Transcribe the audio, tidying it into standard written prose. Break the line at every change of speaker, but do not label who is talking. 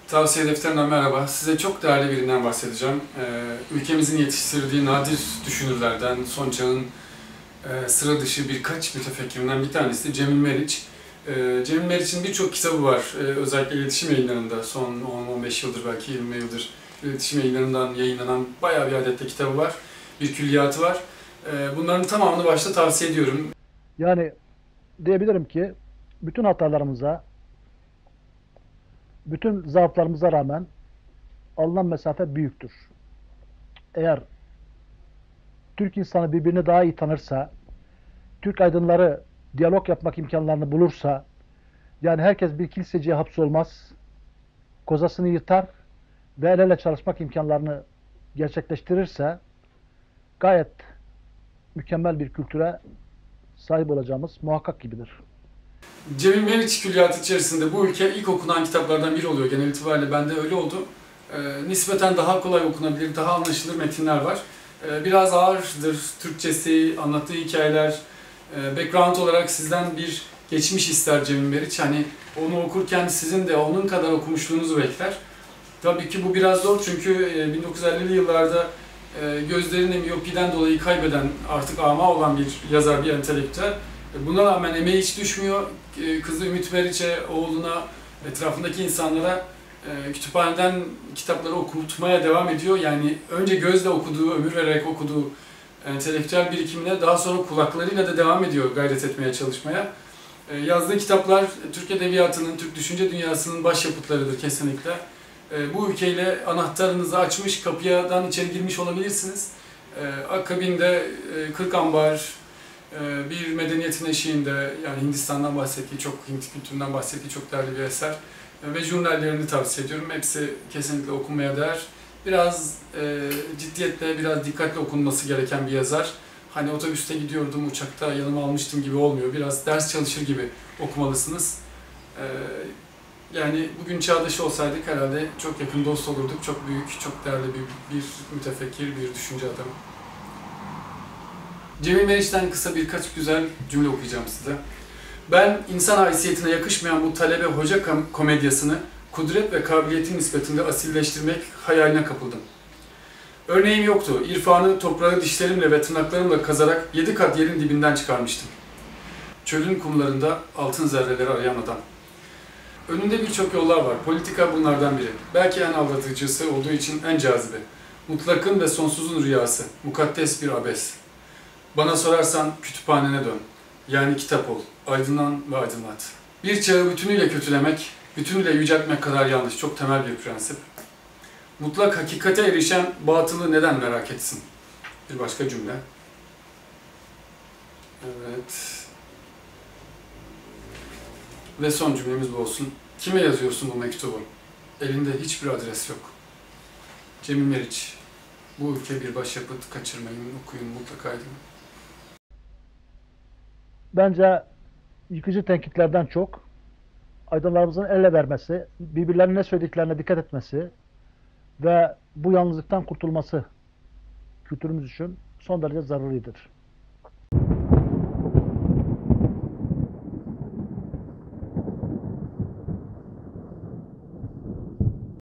Tavsiye defterinden merhaba. Size çok değerli birinden bahsedeceğim. Ülkemizin yetiştirdiği nadir düşünürlerden, son çağın sıra dışı birkaç mütefekkirinden bir tanesi Cemil Meriç. Cemil Meriç'in birçok kitabı var. Özellikle iletişim yayınlarında, son 10-15 yıldır belki 20 yıldır iletişim yayınlarından yayınlanan bayağı bir adette kitabı var. Bir külliyatı var. Bunların tamamını başta tavsiye ediyorum.
Yani diyebilirim ki bütün hatalarımıza, bütün zaaflarımıza rağmen alınan mesafe büyüktür. Eğer Türk insanı birbirini daha iyi tanırsa, Türk aydınları diyalog yapmak imkanlarını bulursa, yani herkes bir kiliseciye hapsolmaz, kozasını yırtar ve el ele çalışmak imkanlarını gerçekleştirirse, gayet mükemmel bir kültüre sahip olacağımız muhakkak gibidir.
Cemil Meriç külliyatı içerisinde bu ülke ilk okunan kitaplardan biri oluyor. Genel itibariyle bende öyle oldu. Nispeten daha kolay okunabilir, daha anlaşılır metinler var. Biraz ağırdır Türkçesi, anlattığı hikayeler. Background olarak sizden bir geçmiş ister Cemil Meriç. Hani onu okurken sizin de onun kadar okumuşluğunuzu bekler. Tabii ki bu biraz zor çünkü 1950'li yıllarda gözlerini miyopiden dolayı kaybeden, artık ama olan bir yazar, bir entelektüel. Buna rağmen emeği hiç düşmüyor. Kızı Ümit Meriç'e, oğluna, etrafındaki insanlara kütüphaneden kitapları okutmaya devam ediyor. Yani önce gözle okuduğu, ömür vererek okuduğu entelektüel birikimine daha sonra kulaklarıyla da devam ediyor gayret etmeye, çalışmaya. Yazdığı kitaplar Türk Edebiyatı'nın, Türk düşünce dünyasının başyapıtlarıdır kesinlikle. Bu ülkeyle anahtarınızı açmış, kapıdan içeri girmiş olabilirsiniz. Akabinde Kırkambar, bir medeniyetin eşiğinde, yani Hindistan'dan bahsettiği, Hint kültüründen bahsettiği çok değerli bir eser. Ve jurnallerini tavsiye ediyorum. Hepsi kesinlikle okunmaya değer. Biraz ciddiyetle, biraz dikkatli okunması gereken bir yazar. Hani otobüste gidiyordum, uçakta yanıma almıştım gibi olmuyor. Biraz ders çalışır gibi okumalısınız. Yani bugün çağdaşı olsaydık herhalde çok yakın dost olurduk. Çok büyük, çok değerli bir mütefekkir, bir düşünce adamı. Cemil Meriç'ten kısa birkaç güzel cümle okuyacağım size. Ben insan haysiyetine yakışmayan bu talebe hoca komedyasını kudret ve kabiliyetin nispetinde asilleştirmek hayaline kapıldım. Örneğim yoktu. İrfanı toprağı dişlerimle ve tırnaklarımla kazarak 7 kat yerin dibinden çıkarmıştım. Çölün kumlarında altın zerreleri arayan adam. Önünde birçok yollar var. Politika bunlardan biri. Belki en aldatıcısı olduğu için en cazibe. Mutlakın ve sonsuzun rüyası. Mukaddes bir abes. Bana sorarsan kütüphanene dön. Yani kitap ol. Aydınlan ve aydınlat. Bir çağı bütünüyle kötülemek, bütünüyle yüceltmek kadar yanlış. Çok temel bir prensip. Mutlak hakikate erişen batılı neden merak etsin? Bir başka cümle. Evet. Ve son cümlemiz bu olsun. Kime yazıyorsun bu mektubu? Elinde hiçbir adres yok. Cemil Meriç. Bu ülke bir başyapıt. Kaçırmayın, okuyun, mutlaka edin.
Bence yıkıcı tenkitlerden çok aydınlarımızın el ele vermesi, birbirlerine ne söylediklerine dikkat etmesi ve bu yalnızlıktan kurtulması kültürümüz için son derece zaruridir.